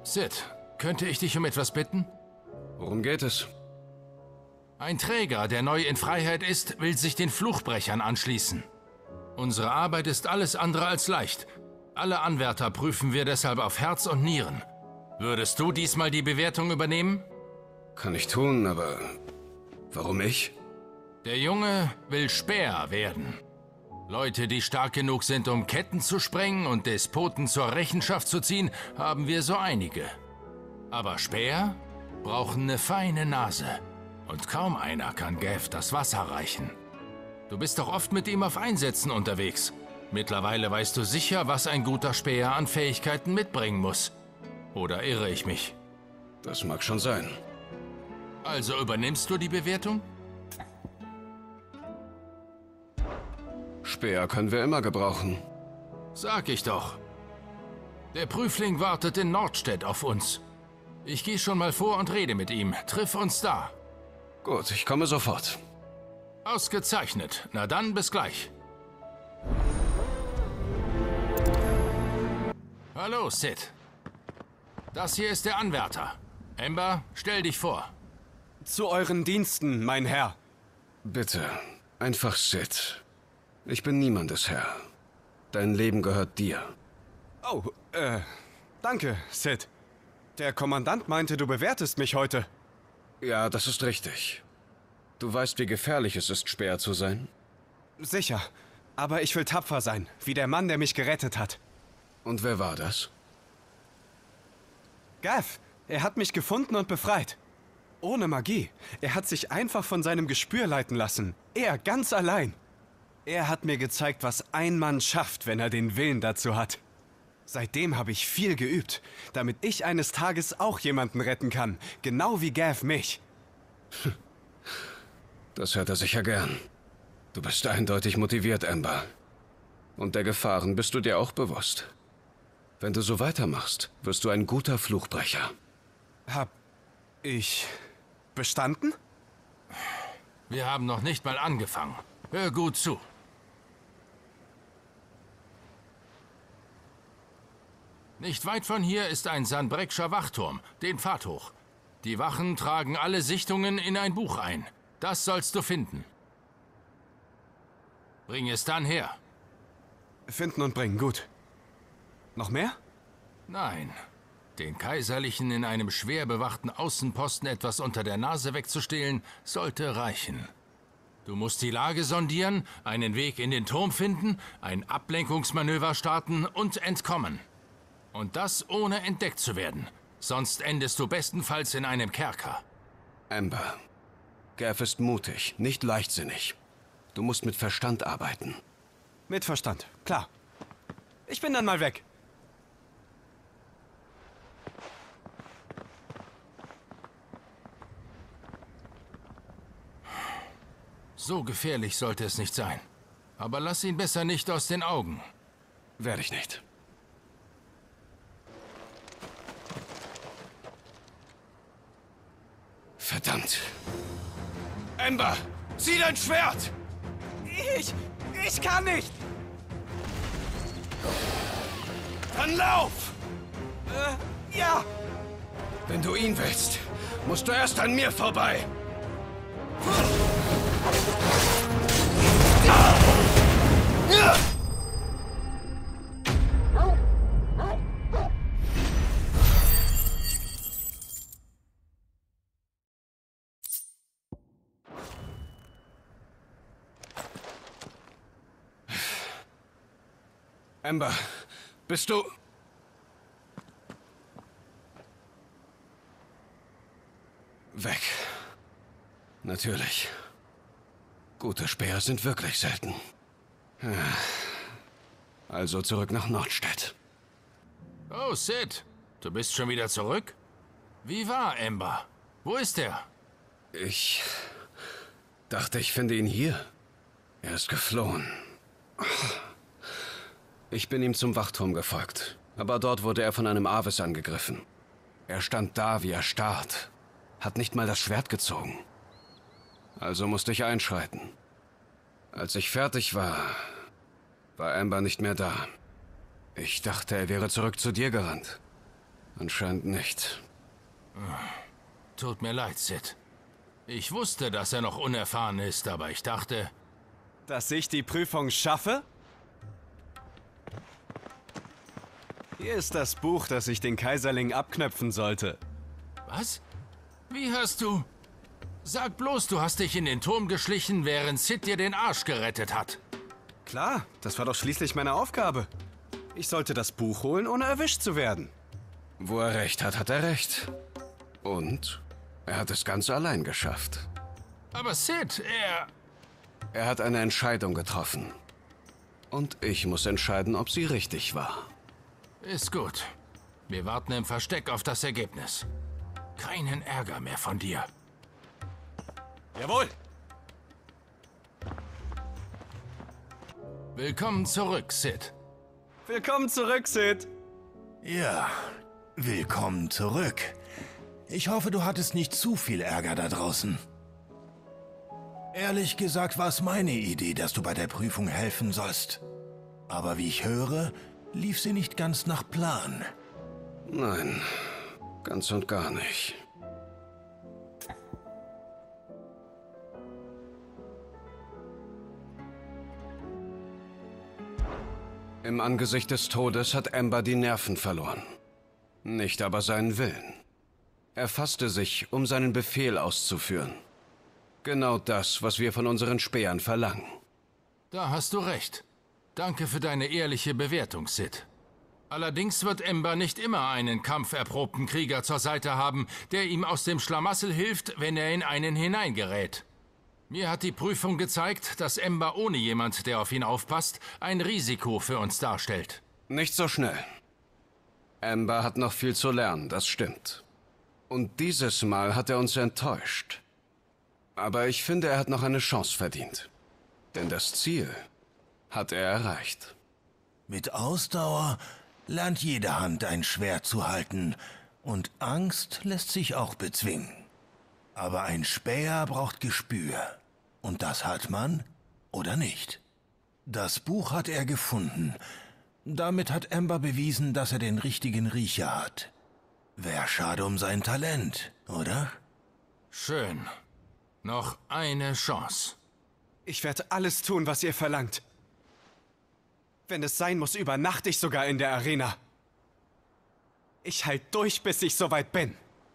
Sid, könnte ich dich um etwas bitten? Worum geht es? Ein Träger, der neu in Freiheit ist, will sich den Fluchbrechern anschließen. Unsere Arbeit ist alles andere als leicht. Alle Anwärter prüfen wir deshalb auf Herz und Nieren. Würdest du diesmal die Bewertung übernehmen? Kann ich tun, aber warum ich? Der Junge will Späher werden. Leute, die stark genug sind, um Ketten zu sprengen und Despoten zur Rechenschaft zu ziehen, haben wir so einige. Aber Späher brauchen eine feine Nase. Und kaum einer kann Gav das Wasser reichen. Du bist doch oft mit ihm auf Einsätzen unterwegs. Mittlerweile weißt du sicher, was ein guter Späher an Fähigkeiten mitbringen muss. Oder irre ich mich? Das mag schon sein. Also übernimmst du die Bewertung? Späher können wir immer gebrauchen. Sag ich doch. Der Prüfling wartet in Nordstedt auf uns. Ich gehe schon mal vor und rede mit ihm. Triff uns da. Gut, ich komme sofort. Ausgezeichnet. Na dann, bis gleich. Hallo, Sid. Das hier ist der Anwärter. Amber, stell dich vor. Zu euren Diensten, mein Herr. Bitte, einfach Sid. Ich bin niemandes Herr. Dein Leben gehört dir. Oh, danke, Sid. Der Kommandant meinte, du bewertest mich heute. Ja, das ist richtig. Du weißt, wie gefährlich es ist, Späher zu sein? Sicher. Aber ich will tapfer sein, wie der Mann, der mich gerettet hat. Und wer war das? Gav, er hat mich gefunden und befreit. Ohne Magie. Er hat sich einfach von seinem Gespür leiten lassen. Er, ganz allein. Er hat mir gezeigt, was ein Mann schafft, wenn er den Willen dazu hat. Seitdem habe ich viel geübt, damit ich eines Tages auch jemanden retten kann. Genau wie Gav mich. Das hört er sicher gern. Du bist eindeutig motiviert, Amber. Und der Gefahren bist du dir auch bewusst. Wenn du so weitermachst, wirst du ein guter Fluchbrecher. Hab ich bestanden? Wir haben noch nicht mal angefangen. Hör gut zu. Nicht weit von hier ist ein Sanbreckscher Wachturm, den Pfad hoch. Die Wachen tragen alle Sichtungen in ein Buch ein. Das sollst du finden. Bring es dann her. Finden und bringen, gut. Noch mehr? Nein. Den Kaiserlichen in einem schwer bewachten Außenposten etwas unter der Nase wegzustehlen, sollte reichen. Du musst die Lage sondieren, einen Weg in den Turm finden, ein Ablenkungsmanöver starten und entkommen. Und das ohne entdeckt zu werden. Sonst endest du bestenfalls in einem Kerker. Amber, Gav ist mutig, nicht leichtsinnig. Du musst mit Verstand arbeiten. Mit Verstand, klar. Ich bin dann mal weg. So gefährlich sollte es nicht sein. Aber lass ihn besser nicht aus den Augen. Werde ich nicht. Verdammt. Amber, zieh dein Schwert! Ich kann nicht! Dann lauf! Ja! Wenn du ihn willst, musst du erst an mir vorbei. Amber, bist du... weg? Natürlich. Gute Späher sind wirklich selten. Also zurück nach Nordstedt. Oh, Sid. Du bist schon wieder zurück? Wie war Amber? Wo ist er? Ich dachte, ich finde ihn hier. Er ist geflohen. Ich bin ihm zum Wachturm gefolgt, aber dort wurde er von einem Avis angegriffen. Er stand da wie erstarrt, hat nicht mal das Schwert gezogen. Also musste ich einschreiten. Als ich fertig war, war Amber nicht mehr da. Ich dachte, er wäre zurück zu dir gerannt. Anscheinend nicht. Tut mir leid, Sid. Ich wusste, dass er noch unerfahren ist, aber ich dachte... Dass ich die Prüfung schaffe? Hier ist das Buch, das ich den Kaiserling abknöpfen sollte. Was? Wie hast du... Sag bloß, du hast dich in den Turm geschlichen, während Sid dir den Arsch gerettet hat. Klar, das war doch schließlich meine Aufgabe. Ich sollte das Buch holen, ohne erwischt zu werden. Wo er recht hat, hat er recht. Und er hat es ganz allein geschafft. Aber Sid, Er hat eine Entscheidung getroffen. Und ich muss entscheiden, ob sie richtig war. Ist gut. Wir warten im Versteck auf das Ergebnis. Keinen Ärger mehr von dir. Jawohl! Willkommen zurück, Sid. Willkommen zurück, Sid. Ja, willkommen zurück. Ich hoffe, du hattest nicht zu viel Ärger da draußen. Ehrlich gesagt war es meine Idee, dass du bei der Prüfung helfen sollst. Aber wie ich höre, lief sie nicht ganz nach Plan. Nein, ganz und gar nicht. Im Angesicht des Todes hat Ember die Nerven verloren. Nicht aber seinen Willen. Er fasste sich, um seinen Befehl auszuführen. Genau das, was wir von unseren Spähern verlangen. Da hast du recht. Danke für deine ehrliche Bewertung, Sid. Allerdings wird Ember nicht immer einen kampferprobten Krieger zur Seite haben, der ihm aus dem Schlamassel hilft, wenn er in einen hineingerät. Mir hat die Prüfung gezeigt, dass Ember ohne jemand, der auf ihn aufpasst, ein Risiko für uns darstellt. Nicht so schnell. Ember hat noch viel zu lernen, das stimmt. Und dieses Mal hat er uns enttäuscht. Aber ich finde, er hat noch eine Chance verdient. Denn das Ziel hat er erreicht. Mit Ausdauer lernt jede Hand ein Schwert zu halten. Und Angst lässt sich auch bezwingen. Aber ein Späher braucht Gespür. Und das hat man oder nicht. Das Buch hat er gefunden. Damit hat Ember bewiesen, dass er den richtigen Riecher hat. Wär schade um sein Talent, oder? Schön. Noch eine Chance. Ich werde alles tun, was ihr verlangt. Wenn es sein muss, übernachte ich sogar in der Arena. Ich halt durch, bis ich soweit bin.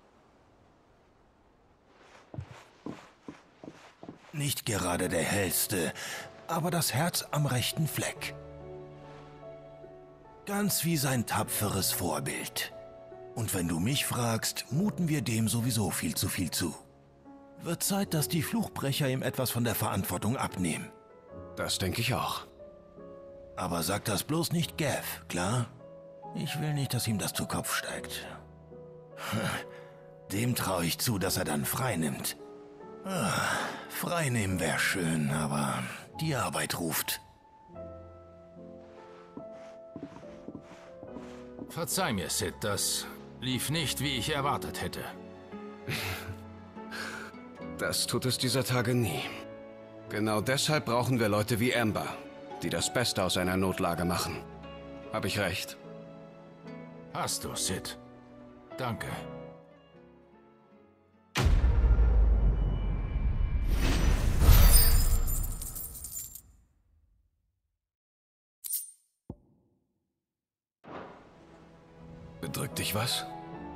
Nicht gerade der hellste, aber das Herz am rechten Fleck. Ganz wie sein tapferes Vorbild. Und wenn du mich fragst, muten wir dem sowieso viel zu. Wird Zeit, dass die Fluchbrecher ihm etwas von der Verantwortung abnehmen. Das denke ich auch. Aber sag das bloß nicht Gav, klar? Ich will nicht, dass ihm das zu Kopf steigt. Dem traue ich zu, dass er dann frei nimmt. Frei nehmen wäre schön, aber die Arbeit ruft. Verzeih mir, Sid, das lief nicht, wie ich erwartet hätte. Das tut es dieser Tage nie. Genau deshalb brauchen wir Leute wie Ember, die das Beste aus einer Notlage machen. Hab ich recht? Hast du, Sid. Danke. Bedrückt dich was?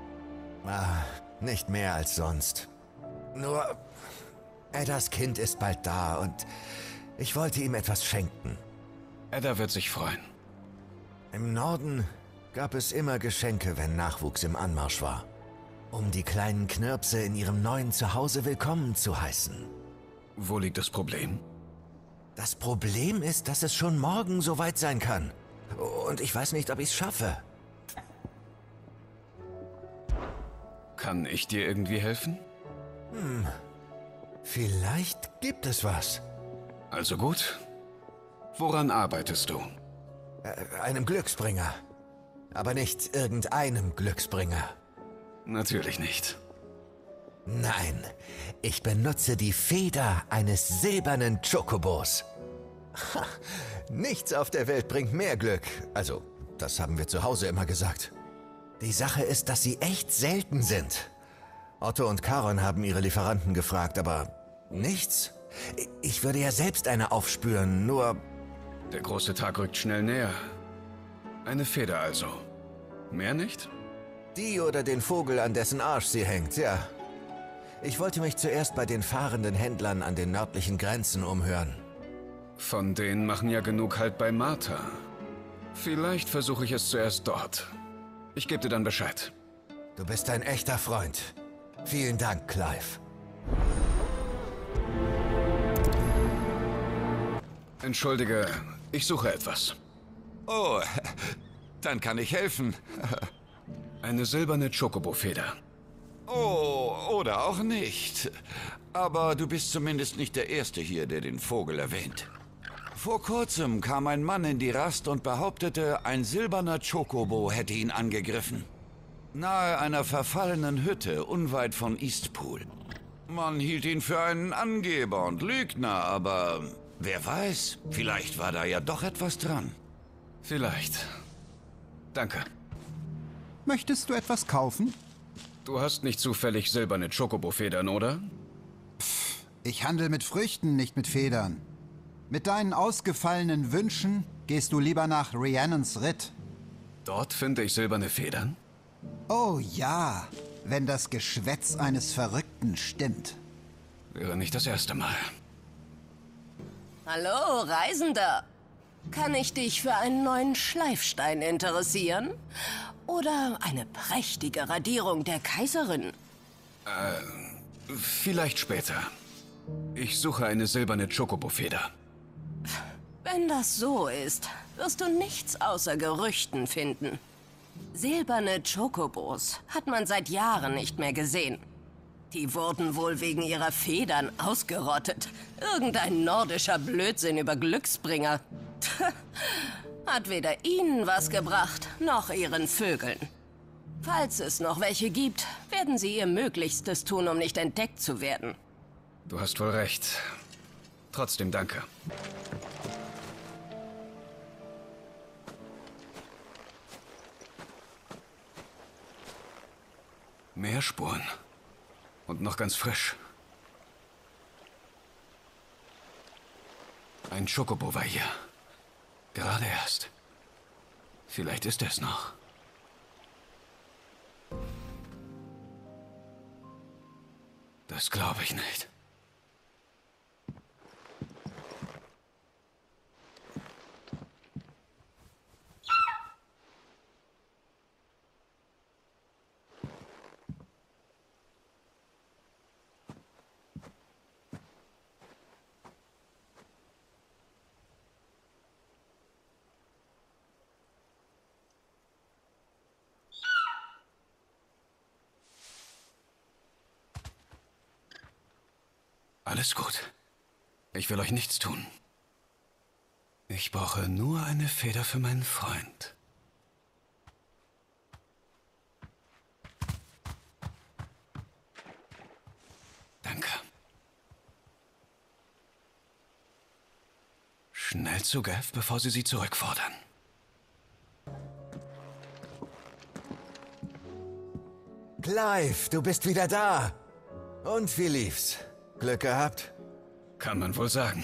Nicht mehr als sonst. Nur, Eddas Kind ist bald da und ich wollte ihm etwas schenken. Edda wird sich freuen. Im Norden gab es immer Geschenke, wenn Nachwuchs im Anmarsch war. Um die kleinen Knirpse in ihrem neuen Zuhause willkommen zu heißen. Wo liegt das Problem? Das Problem ist, dass es schon morgen soweit sein kann. Und ich weiß nicht, ob ich es schaffe. Kann ich dir irgendwie helfen? Vielleicht gibt es was. Also gut. Woran arbeitest du? Einem Glücksbringer. Aber nicht irgendeinem Glücksbringer. Natürlich nicht. Nein, ich benutze die Feder eines silbernen Chocobos. Ha, nichts auf der Welt bringt mehr Glück. Also, das haben wir zu Hause immer gesagt. Die Sache ist, dass sie echt selten sind. Otto und Charon haben ihre Lieferanten gefragt, aber nichts. Ich würde ja selbst eine aufspüren, nur... Der große Tag rückt schnell näher. Eine Feder also. Mehr nicht? Die oder den Vogel, an dessen Arsch sie hängt, ja. Ich wollte mich zuerst bei den fahrenden Händlern an den nördlichen Grenzen umhören. Von denen machen ja genug halt bei Martha. Vielleicht versuche ich es zuerst dort. Ich gebe dir dann Bescheid. Du bist ein echter Freund. Vielen Dank, Clive. Entschuldige, ich suche etwas. Oh, dann kann ich helfen. Eine silberne Chocobo-Feder. Oh, oder auch nicht. Aber du bist zumindest nicht der Erste hier, der den Vogel erwähnt. Vor kurzem kam ein Mann in die Rast und behauptete, ein silberner Chocobo hätte ihn angegriffen. Nahe einer verfallenen Hütte, unweit von Eastpool. Man hielt ihn für einen Angeber und Lügner, aber wer weiß, vielleicht war da ja doch etwas dran. Vielleicht. Danke. Möchtest du etwas kaufen? Du hast nicht zufällig silberne Chocobo-Federn, oder? Ich handle mit Früchten, nicht mit Federn. Mit deinen ausgefallenen Wünschen gehst du lieber nach Rhiannons Ritt. Dort finde ich silberne Federn? Oh ja, wenn das Geschwätz eines Verrückten stimmt. Wäre nicht das erste Mal. Hallo, Reisender. Kann ich dich für einen neuen Schleifstein interessieren? Oder eine prächtige Radierung der Kaiserin? Vielleicht später. Ich suche eine silberne Chocobo-Feder. Wenn das so ist, wirst du nichts außer Gerüchten finden. Silberne Chocobos hat man seit Jahren nicht mehr gesehen. Die wurden wohl wegen ihrer Federn ausgerottet. Irgendein nordischer Blödsinn über Glücksbringer. Hat weder ihnen was gebracht, noch ihren Vögeln. Falls es noch welche gibt, werden sie ihr Möglichstes tun, um nicht entdeckt zu werden. Du hast wohl recht. Trotzdem danke. Mehr Spuren. Und noch ganz frisch. Ein Chocobo war hier. Gerade erst. Vielleicht ist er es noch. Das glaube ich nicht. Alles gut. Ich will euch nichts tun. Ich brauche nur eine Feder für meinen Freund. Danke. Schnell zu Gav, bevor sie zurückfordern. Clive, du bist wieder da. Und wie lief's? Glück gehabt? Kann man wohl sagen.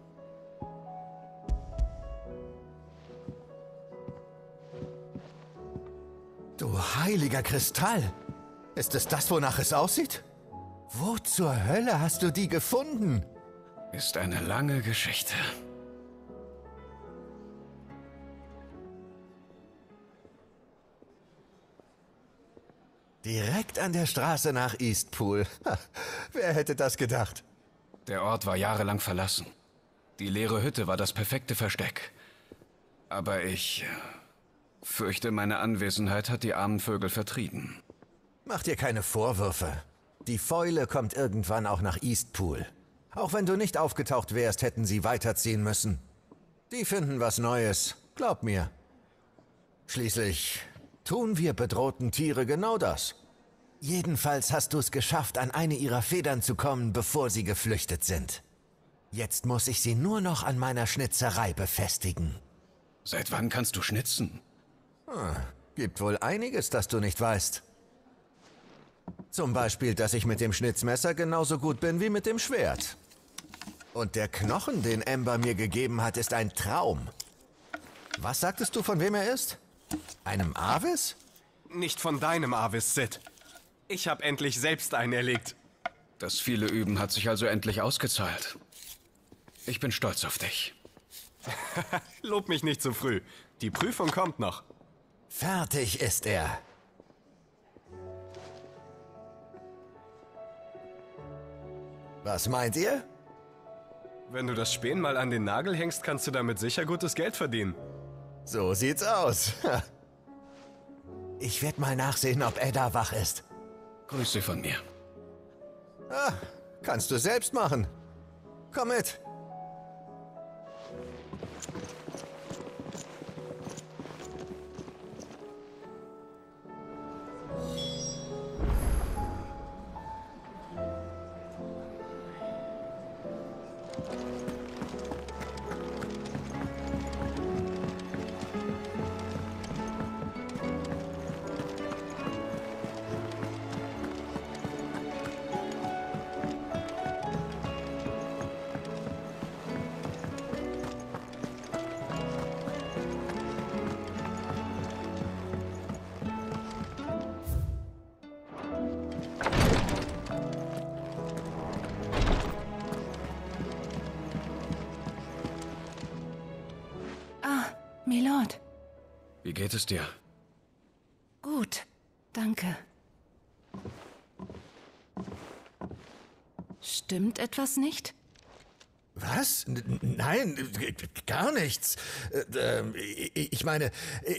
Du heiliger Kristall! Ist es das, wonach es aussieht? Wo zur Hölle hast du die gefunden? Ist eine lange Geschichte. Direkt an der Straße nach Eastpool. Wer hätte das gedacht? Der Ort war jahrelang verlassen. Die leere Hütte war das perfekte Versteck. Aber ich fürchte, meine Anwesenheit hat die armen Vögel vertrieben. Mach dir keine Vorwürfe. Die Fäule kommt irgendwann auch nach Eastpool. Auch wenn du nicht aufgetaucht wärst, hätten sie weiterziehen müssen. Die finden was Neues, glaub mir. Schließlich tun wir bedrohten Tiere genau das. Jedenfalls hast du es geschafft, an eine ihrer Federn zu kommen, bevor sie geflüchtet sind. Jetzt muss ich sie nur noch an meiner Schnitzerei befestigen. Seit wann kannst du schnitzen? Gibt wohl einiges, das du nicht weißt. Zum Beispiel, dass ich mit dem Schnitzmesser genauso gut bin wie mit dem Schwert. Und der Knochen, den Ember mir gegeben hat, ist ein Traum. Was sagtest du, von wem er ist? Einem Avis? Nicht von deinem Avis, Sid. Ich habe endlich selbst einen erlegt. Das viele Üben hat sich also endlich ausgezahlt. Ich bin stolz auf dich. Lob mich nicht zu früh. Die Prüfung kommt noch. Fertig ist er. Was meint ihr? Wenn du das Spähen mal an den Nagel hängst, kannst du damit sicher gutes Geld verdienen. So sieht's aus. Ich werde mal nachsehen, ob Edda wach ist. Grüße von mir. Ah, kannst du selbst machen. Komm mit. Milord. Wie geht es dir? Gut, danke. Stimmt etwas nicht? Was? Nein, gar nichts. Ich meine,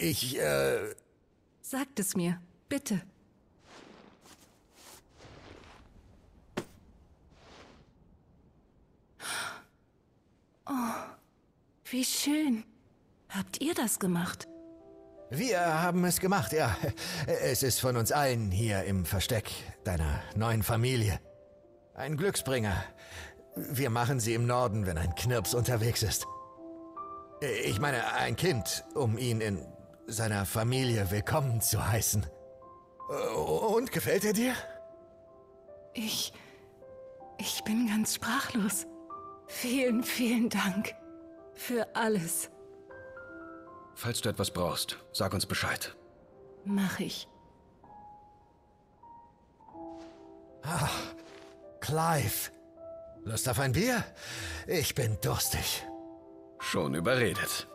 Sagt es mir, bitte. Oh, wie schön. Habt ihr das gemacht? Wir haben es gemacht, ja. Es ist von uns allen hier im Versteck deiner neuen Familie. Ein Glücksbringer. Wir machen sie im Norden, wenn ein Knirps unterwegs ist. Ich meine, ein Kind, um ihn in seiner Familie willkommen zu heißen. Und gefällt er dir? Ich bin ganz sprachlos. Vielen, vielen Dank für alles. Falls du etwas brauchst, sag uns Bescheid. Mach ich. Ah, Clive. Lust auf ein Bier? Ich bin durstig. Schon überredet.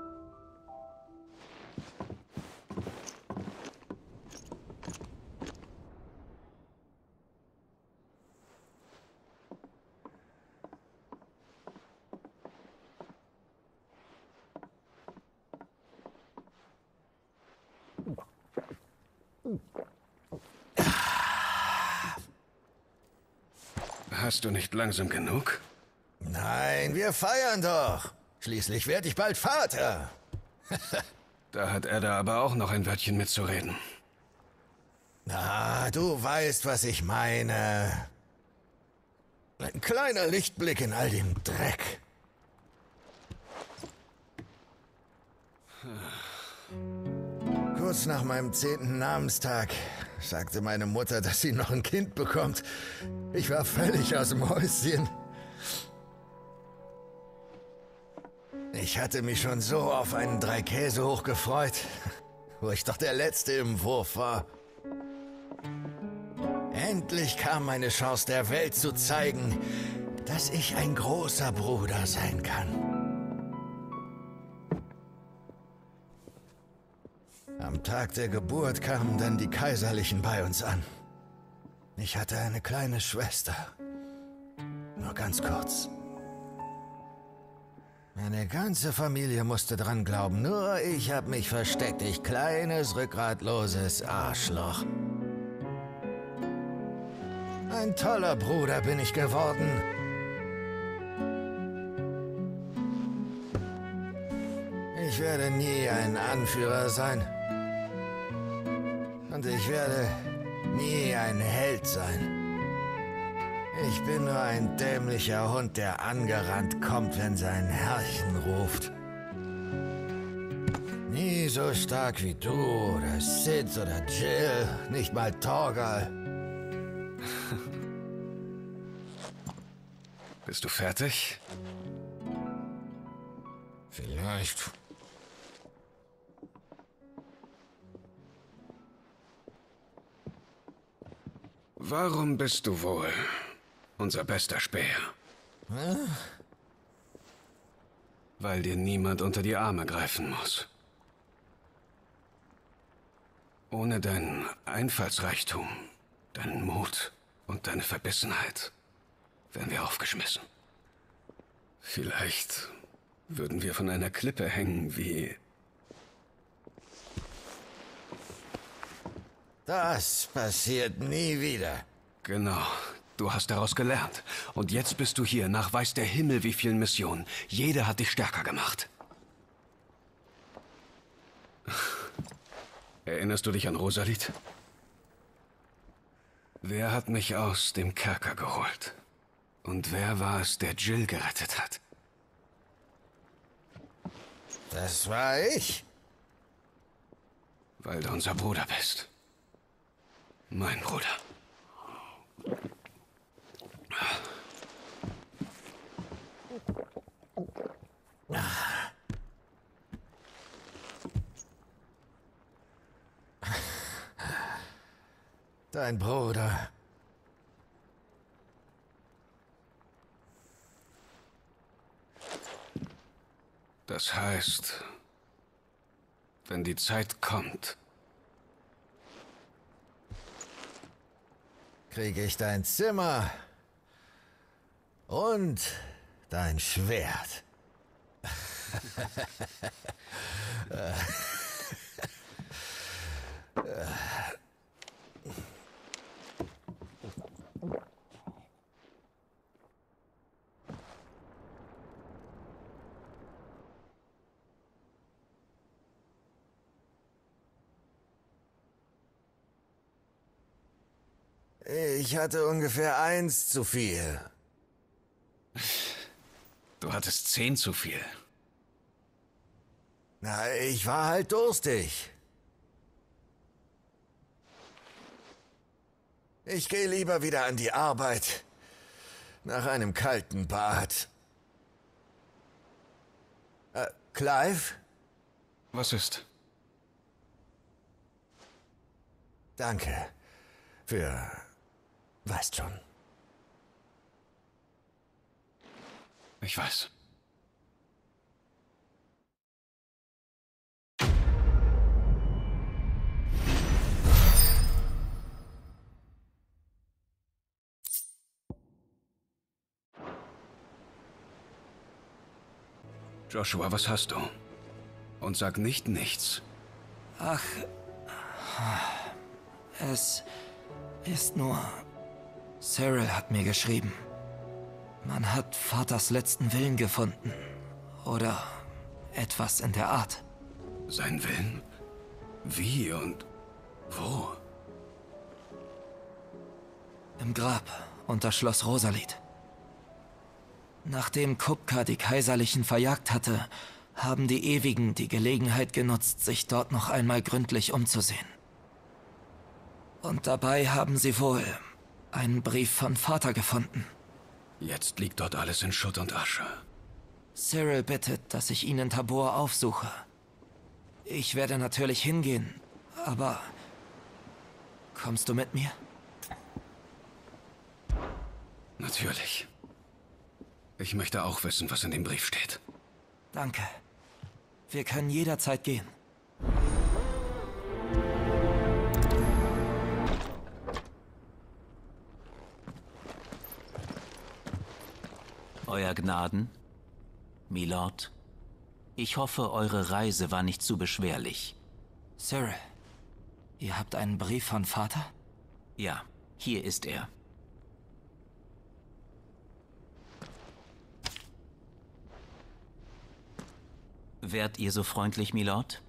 Hast du nicht langsam genug? Nein, wir feiern doch. Schließlich werde ich bald Vater. Da hat Edda aber auch noch ein Wörtchen mitzureden. Na, du weißt, was ich meine. Ein kleiner Lichtblick in all dem Dreck. Kurz nach meinem 10. Namenstag sagte meine Mutter, dass sie noch ein Kind bekommt. Ich war völlig aus dem Häuschen. Ich hatte mich schon so auf einen Dreikäsehoch gefreut, wo ich doch der Letzte im Wurf war. Endlich kam meine Chance der Welt zu zeigen, dass ich ein großer Bruder sein kann. Am Tag der Geburt kamen dann die Kaiserlichen bei uns an. Ich hatte eine kleine Schwester. Nur ganz kurz. Meine ganze Familie musste dran glauben. Nur ich habe mich versteckt. Ich kleines, rückgratloses Arschloch. Ein toller Bruder bin ich geworden. Ich werde nie ein Anführer sein. Und ich werde nie ein Held sein. Ich bin nur ein dämlicher Hund, der angerannt kommt, wenn sein Herrchen ruft. Nie so stark wie du oder Sid oder Jill, nicht mal Torgal. Bist du fertig? Vielleicht. Warum bist du wohl unser bester Späher? Weil dir niemand unter die Arme greifen muss. Ohne deinen Einfallsreichtum, deinen Mut und deine Verbissenheit wären wir aufgeschmissen. Vielleicht würden wir von einer Klippe hängen wie... Das passiert nie wieder. Genau. Du hast daraus gelernt. Und jetzt bist du hier, nach weiß der Himmel wie vielen Missionen. Jede hat dich stärker gemacht. Erinnerst du dich an Rosalit? Wer hat mich aus dem Kerker geholt? Und wer war es, der Jill gerettet hat? Das war ich. Weil du unser Bruder bist. Mein Bruder. Dein Bruder. Das heißt, wenn die Zeit kommt, kriege ich dein Zimmer und dein Schwert. Ich hatte ungefähr 1 zu viel. du hattest 10 zu viel. Na, ich war halt durstig. Ich gehe lieber wieder an die Arbeit. Nach einem kalten Bad. Clive? Was ist? Danke. Für... weißt schon. Ich weiß. Joshua, was hast du? Und sag nicht nichts. Ach, es ist nur... Cyril hat mir geschrieben. Man hat Vaters letzten Willen gefunden. Oder etwas in der Art. Sein Willen? Wie und wo? Im Grab unter Schloss Rosalit. Nachdem Kupka die Kaiserlichen verjagt hatte, haben die Ewigen die Gelegenheit genutzt, sich dort noch einmal gründlich umzusehen. Und dabei haben sie wohl einen Brief von Vater gefunden. Jetzt liegt dort alles in Schutt und Asche. Cyril bittet, dass ich ihn in Tabor aufsuche. Ich werde natürlich hingehen, aber... kommst du mit mir? Natürlich. Ich möchte auch wissen, was in dem Brief steht. Danke. Wir können jederzeit gehen. Euer Gnaden, Milord, ich hoffe, eure Reise war nicht zu beschwerlich. Cyril, ihr habt einen Brief von Vater? Ja, hier ist er. Wärt ihr so freundlich, Milord?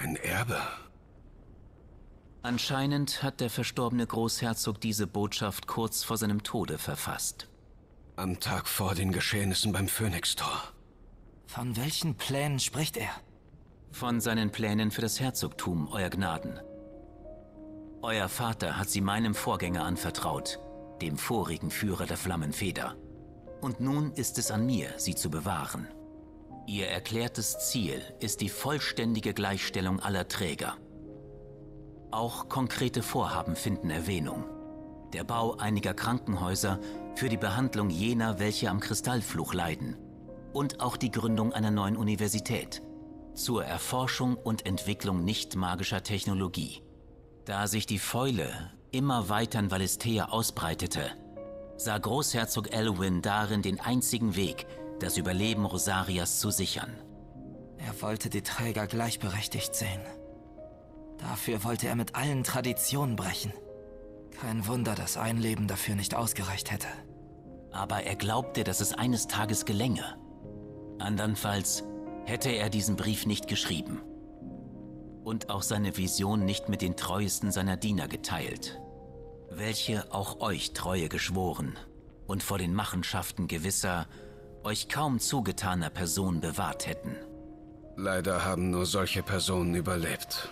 Ein Erbe? Anscheinend hat der verstorbene Großherzog diese Botschaft kurz vor seinem Tode verfasst. Am Tag vor den Geschehnissen beim Phönixtor. Von welchen Plänen spricht er? Von seinen Plänen für das Herzogtum, Euer Gnaden. Euer Vater hat sie meinem Vorgänger anvertraut, dem vorigen Führer der Flammenfeder. Und nun ist es an mir, sie zu bewahren. Ihr erklärtes Ziel ist die vollständige Gleichstellung aller Träger. Auch konkrete Vorhaben finden Erwähnung. Der Bau einiger Krankenhäuser für die Behandlung jener, welche am Kristallfluch leiden. Und auch die Gründung einer neuen Universität zur Erforschung und Entwicklung nicht-magischer Technologie. Da sich die Fäule immer weiter in Valisthea ausbreitete, sah Großherzog Elwyn darin den einzigen Weg, das Überleben Rosarias zu sichern. Er wollte die Träger gleichberechtigt sehen. Dafür wollte er mit allen Traditionen brechen. Kein Wunder, dass ein Leben dafür nicht ausgereicht hätte. Aber er glaubte, dass es eines Tages gelänge. Andernfalls hätte er diesen Brief nicht geschrieben. Und auch seine Vision nicht mit den treuesten seiner Diener geteilt, welche auch euch Treue geschworen und vor den Machenschaften gewisser, euch kaum zugetaner Personen bewahrt hätten. Leider haben nur solche Personen überlebt.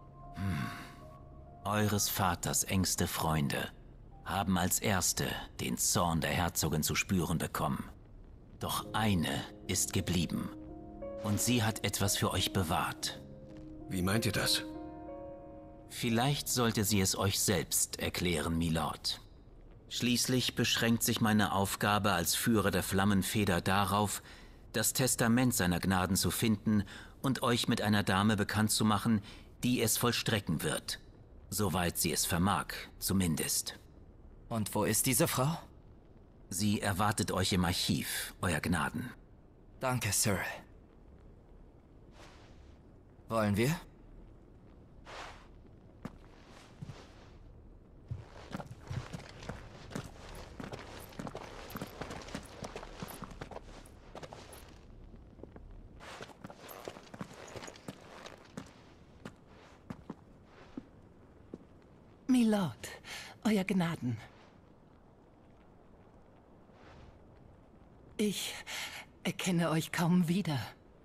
Eures Vaters engste Freunde haben als erste den Zorn der Herzogin zu spüren bekommen. Doch eine ist geblieben. Und sie hat etwas für euch bewahrt. Wie meint ihr das? Vielleicht sollte sie es euch selbst erklären, Milord. Schließlich beschränkt sich meine Aufgabe als Führer der Flammenfeder darauf, das Testament seiner Gnaden zu finden und euch mit einer Dame bekannt zu machen, die es vollstrecken wird. Soweit sie es vermag, zumindest. Und wo ist diese Frau? Sie erwartet euch im Archiv, Euer Gnaden. Danke, Sir. Wollen wir? Milord, Euer Gnaden. Ich erkenne euch kaum wieder.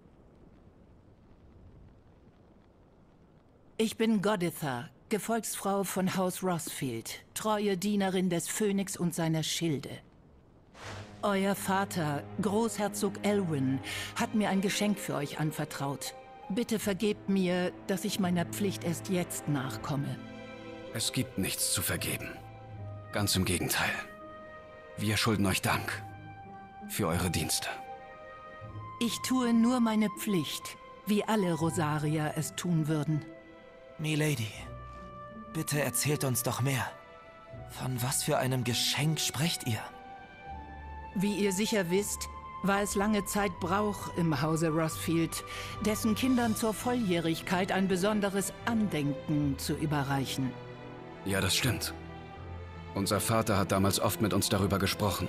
Ich bin Goditha, Gefolgsfrau von Haus Rossfield, treue Dienerin des Phönix und seiner Schilde. Euer Vater, Großherzog Elwyn, hat mir ein Geschenk für euch anvertraut. Bitte vergebt mir, dass ich meiner Pflicht erst jetzt nachkomme. Es gibt nichts zu vergeben. Ganz im Gegenteil. Wir schulden euch Dank für eure Dienste. Ich tue nur meine Pflicht, wie alle Rosarier es tun würden. Milady, bitte erzählt uns doch mehr. Von was für einem Geschenk sprecht ihr? Wie ihr sicher wisst, war es lange Zeit Brauch im Hause Rossfield, dessen Kindern zur Volljährigkeit ein besonderes Andenken zu überreichen. Ja, das stimmt. Unser Vater hat damals oft mit uns darüber gesprochen.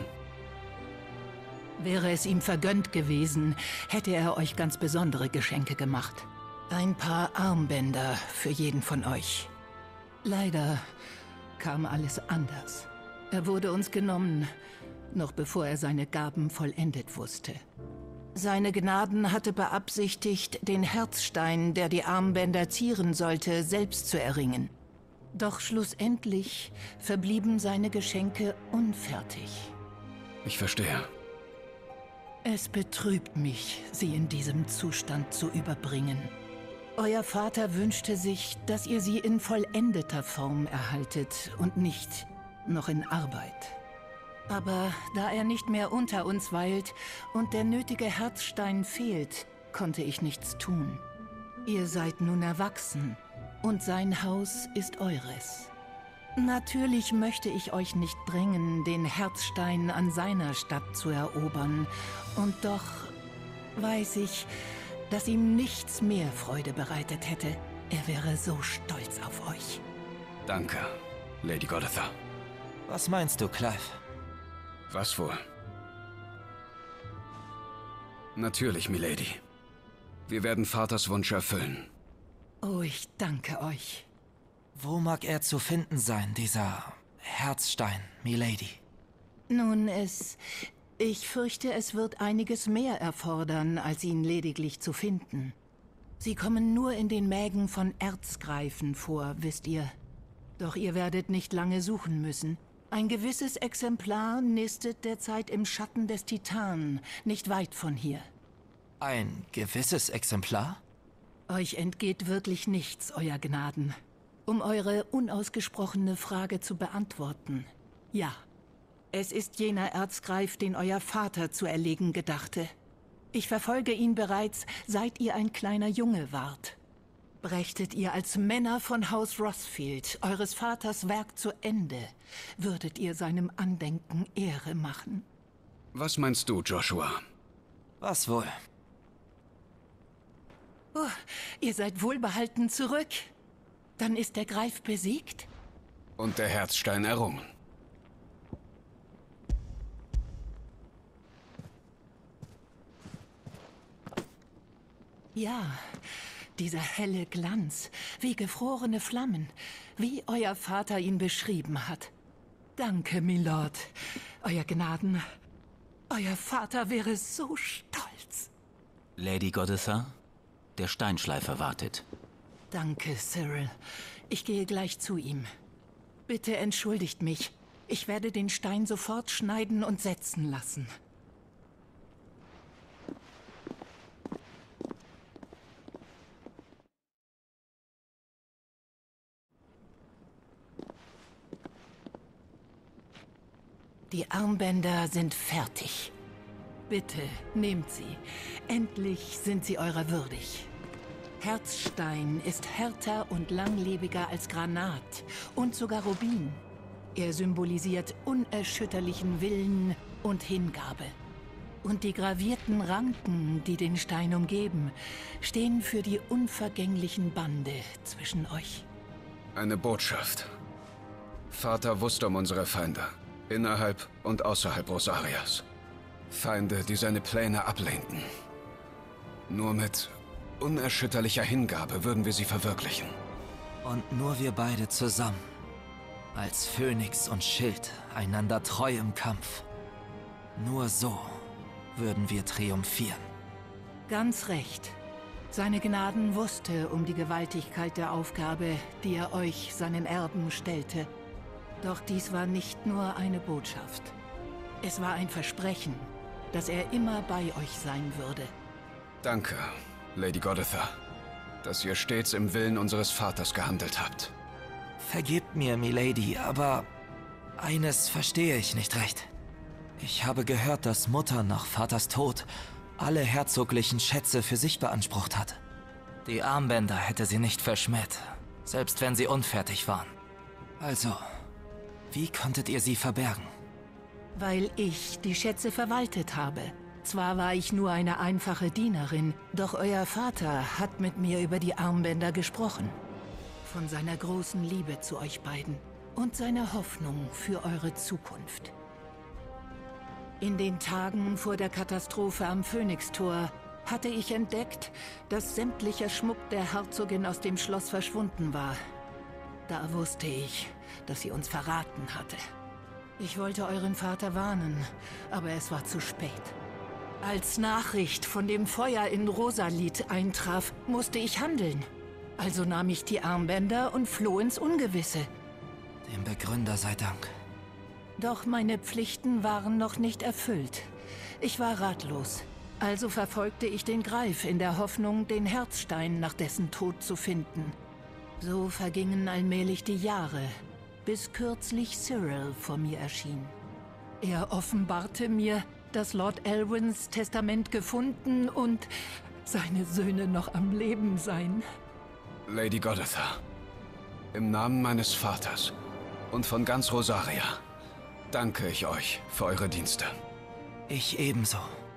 Wäre es ihm vergönnt gewesen, hätte er euch ganz besondere Geschenke gemacht. Ein paar Armbänder für jeden von euch. Leider kam alles anders. Er wurde uns genommen, noch bevor er seine Gaben vollendet wusste. Seine Gnaden hatte beabsichtigt, den Herzstein, der die Armbänder zieren sollte, selbst zu erringen. Doch schlussendlich verblieben seine Geschenke unfertig. Ich verstehe. Es betrübt mich, sie in diesem Zustand zu überbringen. Euer Vater wünschte sich, dass ihr sie in vollendeter Form erhaltet und nicht noch in Arbeit. Aber da er nicht mehr unter uns weilt und der nötige Herzstein fehlt, konnte ich nichts tun. Ihr seid nun erwachsen und sein Haus ist eures. Natürlich möchte ich euch nicht drängen, den Herzstein an seiner Stadt zu erobern. Und doch weiß ich, dass ihm nichts mehr Freude bereitet hätte. Er wäre so stolz auf euch. Danke, Lady Goditha. Was meinst du, Clive? Was wohl? Natürlich, Milady. Wir werden Vaters Wunsch erfüllen. Oh, ich danke euch. Wo mag er zu finden sein, dieser Herzstein, Milady? Nun, ich fürchte, es wird einiges mehr erfordern, als ihn lediglich zu finden. Sie kommen nur in den Mägen von Erzgreifen vor, wisst ihr. Doch ihr werdet nicht lange suchen müssen. Ein gewisses Exemplar nistet derzeit im Schatten des Titanen, nicht weit von hier. Ein gewisses Exemplar? Euch entgeht wirklich nichts, Euer Gnaden. Um eure unausgesprochene Frage zu beantworten. Ja, es ist jener Erzgreif, den euer Vater zu erlegen gedachte. Ich verfolge ihn bereits, seit ihr ein kleiner Junge wart. Brächtet ihr als Männer von Haus Rothfield eures Vaters Werk zu Ende, würdet ihr seinem Andenken Ehre machen. Was meinst du, Joshua? Was wohl? Oh, ihr seid wohlbehalten zurück. Dann ist der Greif besiegt? Und der Herzstein errungen. Ja, dieser helle Glanz, wie gefrorene Flammen, wie euer Vater ihn beschrieben hat. Danke, Milord, Euer Gnaden. Euer Vater wäre so stolz. Lady Goditha, der Steinschleifer wartet. Danke, Cyril. Ich gehe gleich zu ihm. Bitte entschuldigt mich. Ich werde den Stein sofort schneiden und setzen lassen. Die Armbänder sind fertig. Bitte, nehmt sie. Endlich sind sie eurer würdig. Herzstein ist härter und langlebiger als Granat und sogar Rubin. Er symbolisiert unerschütterlichen Willen und Hingabe. Und die gravierten Ranken, die den Stein umgeben, stehen für die unvergänglichen Bande zwischen euch. Eine Botschaft. Vater wusste um unsere Feinde. Innerhalb und außerhalb Rosarias. Feinde, die seine Pläne ablehnten. Nur mit unerschütterlicher Hingabe würden wir sie verwirklichen. Und nur wir beide zusammen, als Phönix und Schild, einander treu im Kampf. Nur so würden wir triumphieren. Ganz recht. Seine Gnaden wusste um die Gewaltigkeit der Aufgabe, die er euch, seinen Erben, stellte. Doch dies war nicht nur eine Botschaft. Es war ein Versprechen, dass er immer bei euch sein würde. Danke, Lady Goditha, dass ihr stets im Willen unseres Vaters gehandelt habt. Vergebt mir, Milady, aber eines verstehe ich nicht recht. Ich habe gehört, dass Mutter nach Vaters Tod alle herzoglichen Schätze für sich beansprucht hat. Die Armbänder hätte sie nicht verschmäht, selbst wenn sie unfertig waren. Also, wie konntet ihr sie verbergen? Weil ich die Schätze verwaltet habe. Zwar war ich nur eine einfache Dienerin, doch euer Vater hat mit mir über die Armbänder gesprochen. Von seiner großen Liebe zu euch beiden und seiner Hoffnung für eure Zukunft. In den Tagen vor der Katastrophe am Phönixtor hatte ich entdeckt, dass sämtlicher Schmuck der Herzogin aus dem Schloss verschwunden war. Da wusste ich, dass sie uns verraten hatte. Ich wollte euren Vater warnen, aber es war zu spät. Als Nachricht von dem Feuer in Rosalit eintraf, musste ich handeln. Also nahm ich die Armbänder und floh ins Ungewisse. Dem Begründer sei Dank. Doch meine Pflichten waren noch nicht erfüllt. Ich war ratlos. Also verfolgte ich den Greif in der Hoffnung, den Herzstein nach dessen Tod zu finden. So vergingen allmählich die Jahre, bis kürzlich Cyril vor mir erschien. Er offenbarte mir, dass Lord Elwins Testament gefunden und seine Söhne noch am Leben seien. Lady Goditha, im Namen meines Vaters und von ganz Rosaria danke ich euch für eure Dienste. Ich ebenso.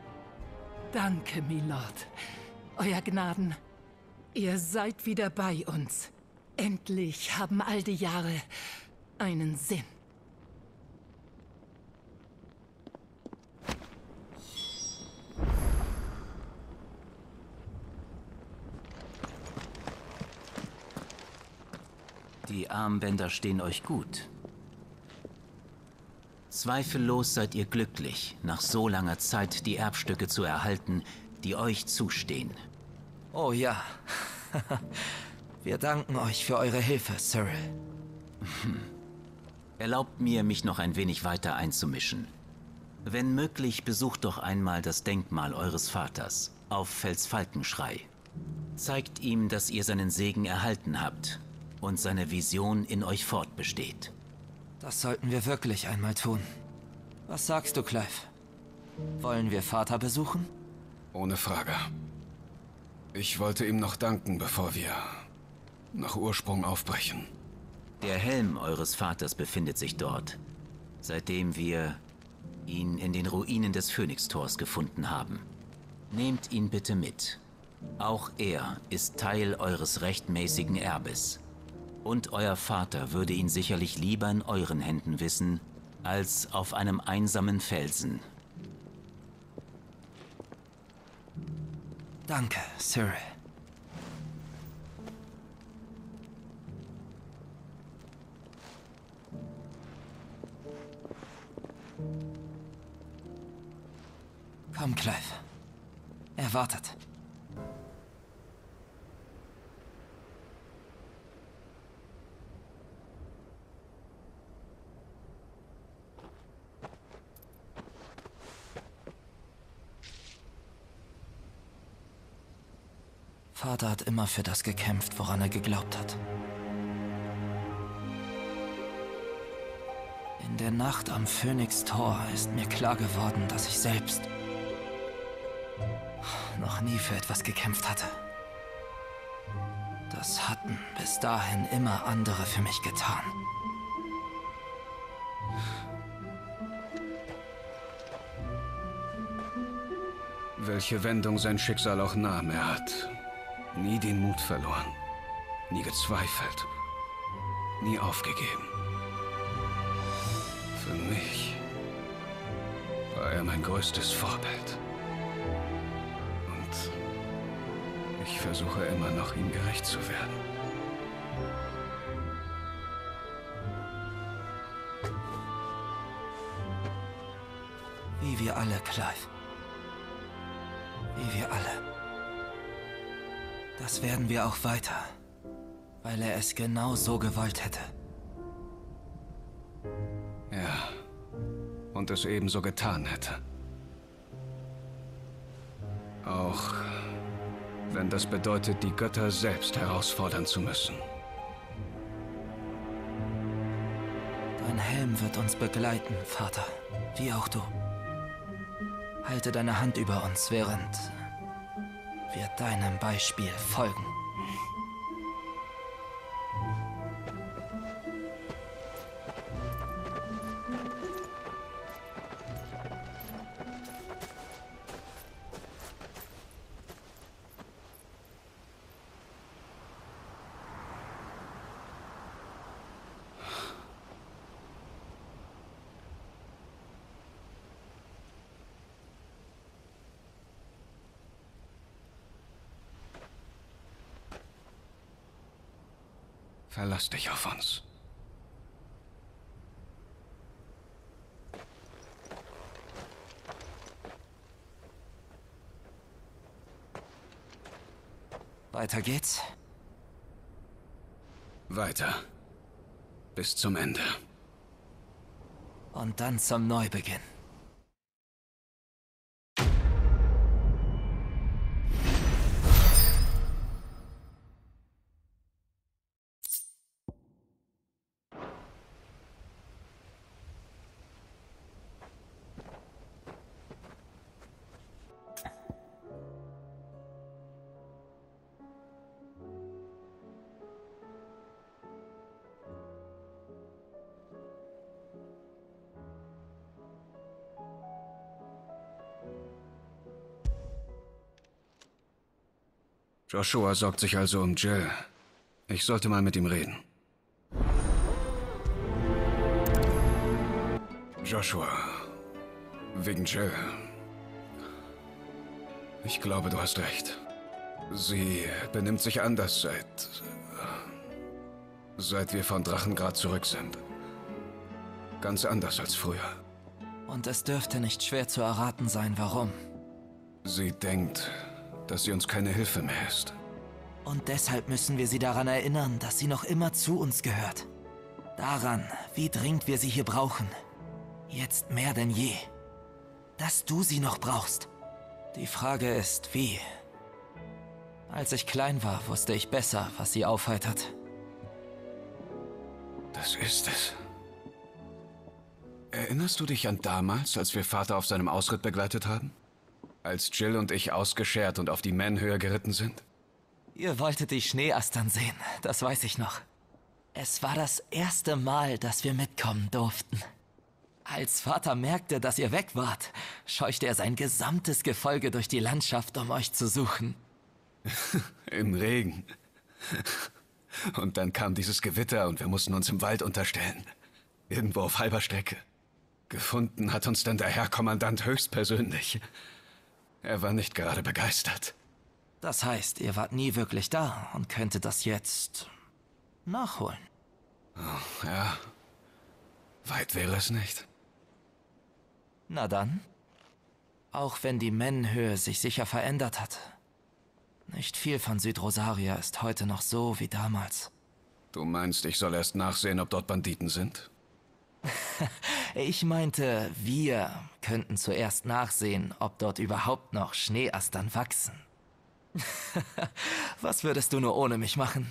Danke, Milord. Euer Gnaden, ihr seid wieder bei uns. Endlich haben all die Jahre einen Sinn. Die Armbänder stehen euch gut. Zweifellos seid ihr glücklich, nach so langer Zeit die Erbstücke zu erhalten, die euch zustehen. Oh ja. Wir danken euch für eure Hilfe, Cyril. Erlaubt mir, mich noch ein wenig weiter einzumischen. Wenn möglich, besucht doch einmal das Denkmal eures Vaters auf Felsfalkenschrei. Zeigt ihm, dass ihr seinen Segen erhalten habt und seine Vision in euch fortbesteht. Das sollten wir wirklich einmal tun. Was sagst du, Clive? Wollen wir Vater besuchen? Ohne Frage. Ich wollte ihm noch danken, bevor wir nach Ursprung aufbrechen. Der Helm eures Vaters befindet sich dort, seitdem wir ihn in den Ruinen des Phönixtors gefunden haben. Nehmt ihn bitte mit. Auch er ist Teil eures rechtmäßigen Erbes. Und euer Vater würde ihn sicherlich lieber in euren Händen wissen, als auf einem einsamen Felsen. Danke, Cyril. Komm, Clive. Er wartet. Vater hat immer für das gekämpft, woran er geglaubt hat. In der Nacht am Phönixtor ist mir klar geworden, dass ich selbst noch nie für etwas gekämpft hatte. Das hatten bis dahin immer andere für mich getan. Welche Wendung sein Schicksal auch nahm, er hat nie den Mut verloren, nie gezweifelt, nie aufgegeben. Für mich war er mein größtes Vorbild. Und ich versuche immer noch, ihm gerecht zu werden. Wie wir alle, Clive. Wie wir alle. Das werden wir auch weiter, weil er es genau so gewollt hätte. Ja, und es ebenso getan hätte. Auch wenn das bedeutet, die Götter selbst herausfordern zu müssen. Dein Helm wird uns begleiten, Vater, wie auch du. Halte deine Hand über uns, während wir deinem Beispiel folgen. Verlass dich auf uns. Weiter geht's. Weiter. Bis zum Ende. Und dann zum Neubeginn. Joshua sorgt sich also um Jill. Ich sollte mal mit ihm reden. Joshua, wegen Jill. Ich glaube, du hast recht. Sie benimmt sich anders Seit wir von Drachengrad zurück sind. Ganz anders als früher. Und es dürfte nicht schwer zu erraten sein, warum. Sie denkt, dass sie uns keine Hilfe mehr ist. Und deshalb müssen wir sie daran erinnern, dass sie noch immer zu uns gehört. Daran, wie dringend wir sie hier brauchen. Jetzt mehr denn je. Dass du sie noch brauchst. Die Frage ist, wie? Als ich klein war, wusste ich besser, was sie aufheitert. Das ist es. Erinnerst du dich an damals, als wir Vater auf seinem Ausritt begleitet haben? Als Jill und ich ausgeschert und auf die Menhöhe geritten sind? Ihr wolltet die Schneeastern sehen, das weiß ich noch. Es war das erste Mal, dass wir mitkommen durften. Als Vater merkte, dass ihr weg wart, scheuchte er sein gesamtes Gefolge durch die Landschaft, um euch zu suchen. Im Regen. Und dann kam dieses Gewitter und wir mussten uns im Wald unterstellen. Irgendwo auf halber Strecke. Gefunden hat uns dann der Herr Kommandant höchstpersönlich. Er war nicht gerade begeistert. Das heißt, ihr wart nie wirklich da und könntet das jetzt nachholen. Oh, ja. Weit wäre es nicht. Na dann. Auch wenn die Menhöhe sich sicher verändert hat. Nicht viel von Südrosaria ist heute noch so wie damals. Du meinst, ich soll erst nachsehen, ob dort Banditen sind? Ich meinte, wir könnten zuerst nachsehen, ob dort überhaupt noch Schneeastern wachsen. Was würdest du nur ohne mich machen?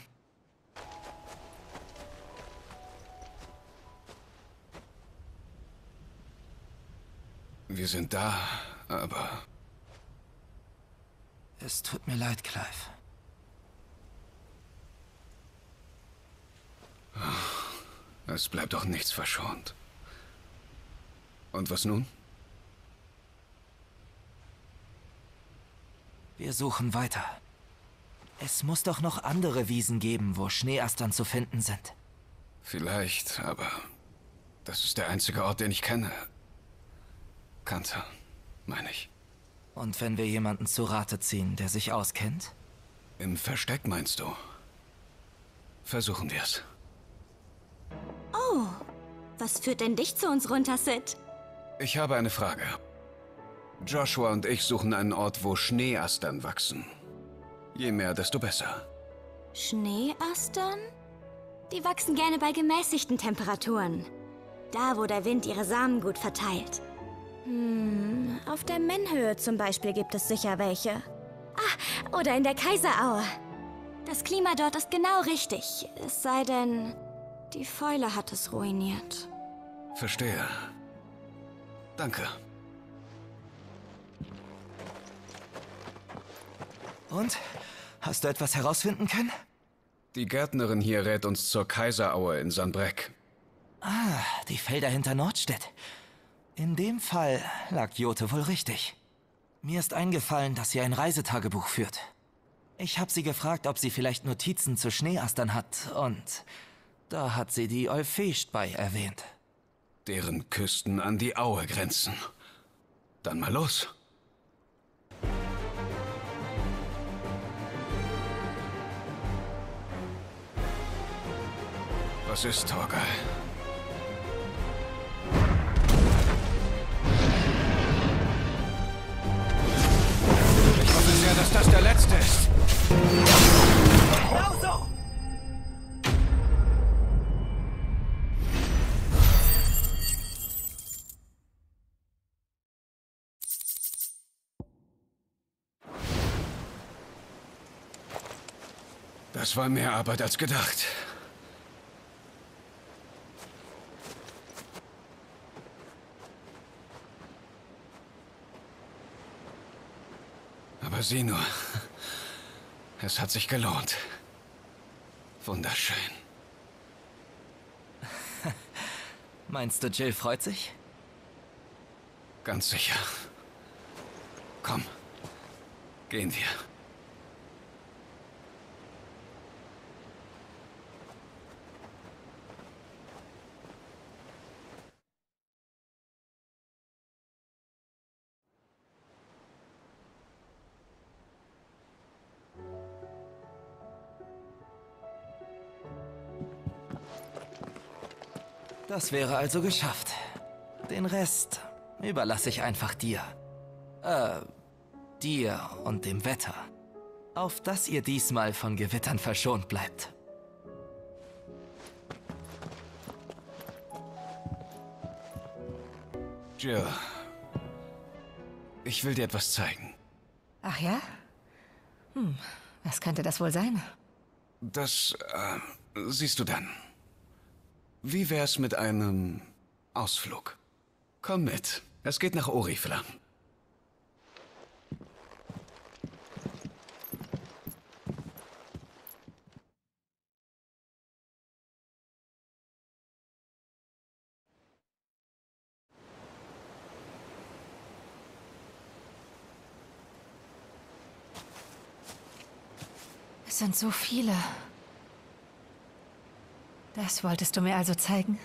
Wir sind da, aber... Es tut mir leid, Clive. Es bleibt doch nichts verschont. Und was nun? Wir suchen weiter. Es muss doch noch andere Wiesen geben, wo Schneeastern zu finden sind. Vielleicht, aber das ist der einzige Ort, den ich kenne. Kannte, meine ich. Und wenn wir jemanden zu Rate ziehen, der sich auskennt? Im Versteck, meinst du? Versuchen wir's. Oh, was führt denn dich zu uns runter, Sid? Ich habe eine Frage. Joshua und ich suchen einen Ort, wo Schneeastern wachsen. Je mehr, desto besser. Schneeastern? Die wachsen gerne bei gemäßigten Temperaturen. Da, wo der Wind ihre Samen gut verteilt. Auf der Menhöhe zum Beispiel gibt es sicher welche. Ah, oder in der Kaiseraue. Das Klima dort ist genau richtig. Es sei denn, die Fäule hat es ruiniert. Verstehe. Danke. Und? Hast du etwas herausfinden können? Die Gärtnerin hier rät uns zur Kaiseraue in Sanbreck. Ah, die Felder hinter Nordstedt. In dem Fall lag Jote wohl richtig. Mir ist eingefallen, dass sie ein Reisetagebuch führt. Ich habe sie gefragt, ob sie vielleicht Notizen zu Schneeastern hat, und da hat sie die Olfeest bei erwähnt. Deren Küsten an die Aue grenzen. Dann mal los. Was ist, Torgal? Ich hoffe sehr, dass das der letzte ist. Genau so! Das war mehr Arbeit als gedacht. Aber sieh nur, es hat sich gelohnt. Wunderschön. Meinst du, Jill freut sich? Ganz sicher. Komm, gehen wir. Das wäre also geschafft. Den Rest überlasse ich einfach dir. Dir und dem Wetter. Auf dass ihr diesmal von Gewittern verschont bleibt. Jill, ich will dir etwas zeigen. Ach ja? Was könnte das wohl sein? Das, siehst du dann. Wie wär's mit einem Ausflug? Komm mit. Es geht nach Oriflamme. Es sind so viele. Das wolltest du mir also zeigen?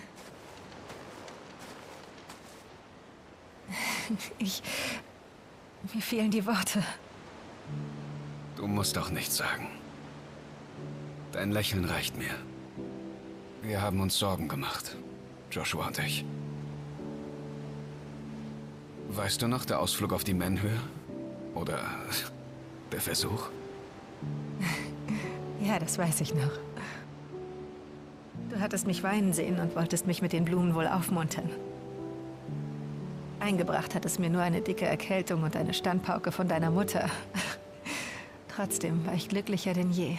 Mir fehlen die Worte. Du musst doch nichts sagen. Dein Lächeln reicht mir. Wir haben uns Sorgen gemacht, Joshua und ich. Weißt du noch, der Ausflug auf die Menhöhe? Oder der Versuch? Ja, das weiß ich noch. Du hattest mich weinen sehen und wolltest mich mit den Blumen wohl aufmuntern. Eingebracht hat es mir nur eine dicke Erkältung und eine Standpauke von deiner Mutter. Trotzdem war ich glücklicher denn je.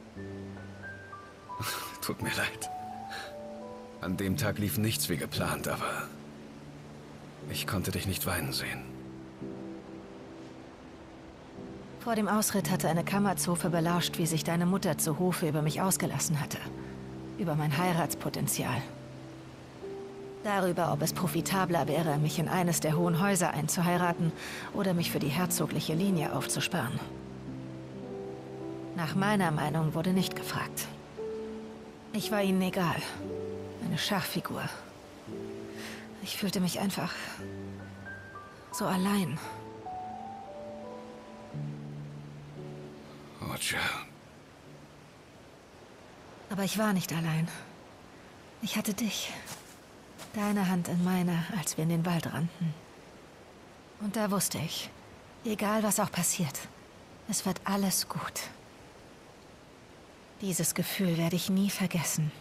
Tut mir leid. An dem Tag lief nichts wie geplant, aber ich konnte dich nicht weinen sehen. Vor dem Ausritt hatte eine Kammerzofe belauscht, wie sich deine Mutter zu Hofe über mich ausgelassen hatte. Über mein Heiratspotenzial. Darüber, ob es profitabler wäre, mich in eines der hohen Häuser einzuheiraten oder mich für die herzogliche Linie aufzusparen. Nach meiner Meinung wurde nicht gefragt. Ich war ihnen egal. Eine Schachfigur. Ich fühlte mich einfach so allein. Oh, Jill. Aber ich war nicht allein. Ich hatte dich. Deine Hand in meiner, als wir in den Wald rannten. Und da wusste ich, egal was auch passiert, es wird alles gut. Dieses Gefühl werde ich nie vergessen.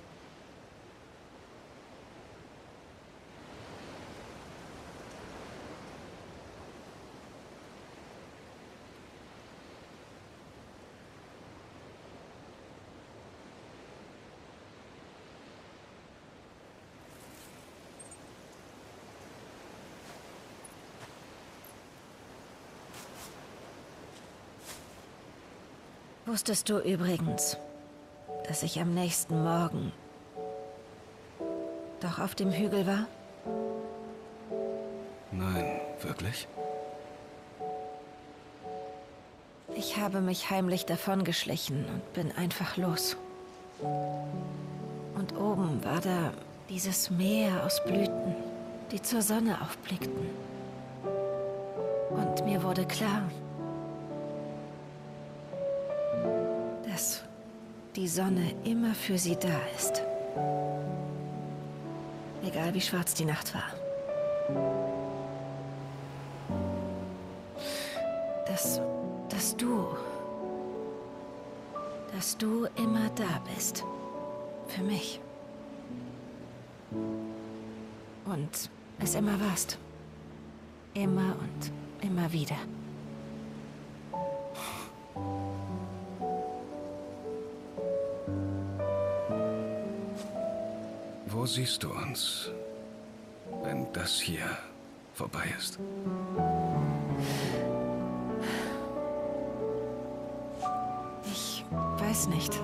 Wusstest du übrigens, dass ich am nächsten Morgen doch auf dem Hügel war? Nein, wirklich? Ich habe mich heimlich davongeschlichen und bin einfach los. Und oben war da dieses Meer aus Blüten, die zur Sonne aufblickten. Und mir wurde klar, dass die Sonne immer für sie da ist. Egal wie schwarz die Nacht war. Dass du immer da bist. Für mich. Und es immer warst. Immer und immer wieder. Wo siehst du uns, wenn das hier vorbei ist? Ich weiß nicht.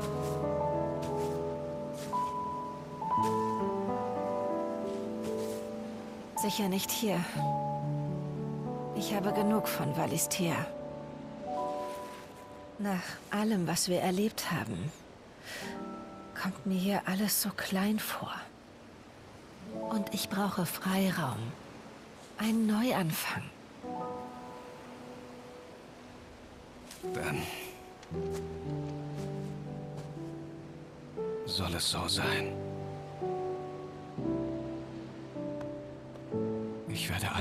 Sicher nicht hier. Ich habe genug von Valisthea. Nach allem, was wir erlebt haben, kommt mir hier alles so klein vor. Und ich brauche Freiraum. Einen Neuanfang. Dann soll es so sein.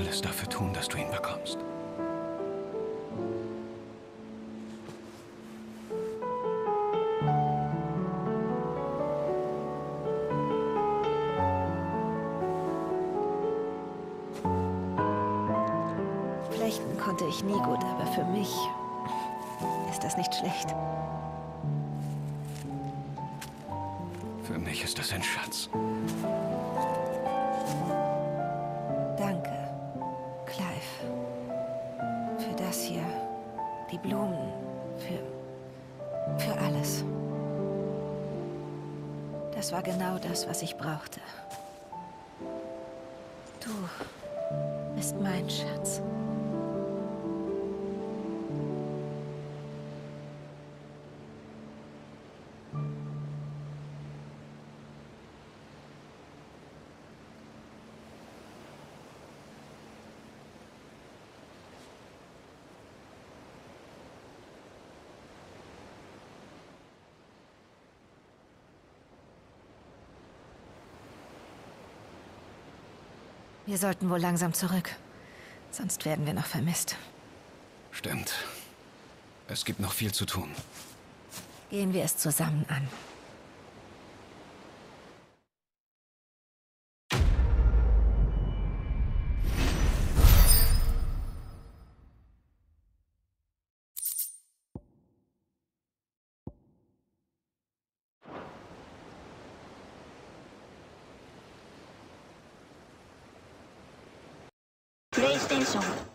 alles dafür tun, dass du ihn bekommst. Flechten konnte ich nie gut, aber für mich ist das nicht schlecht. Für mich ist das ein Schatz. Danke, Clive. Für das hier, die Blumen, für alles. Das war genau das, was ich brauchte. Du bist mein Schatz. Wir sollten wohl langsam zurück. Sonst werden wir noch vermisst. Stimmt. Es gibt noch viel zu tun. Gehen wir es zusammen an. PlayStation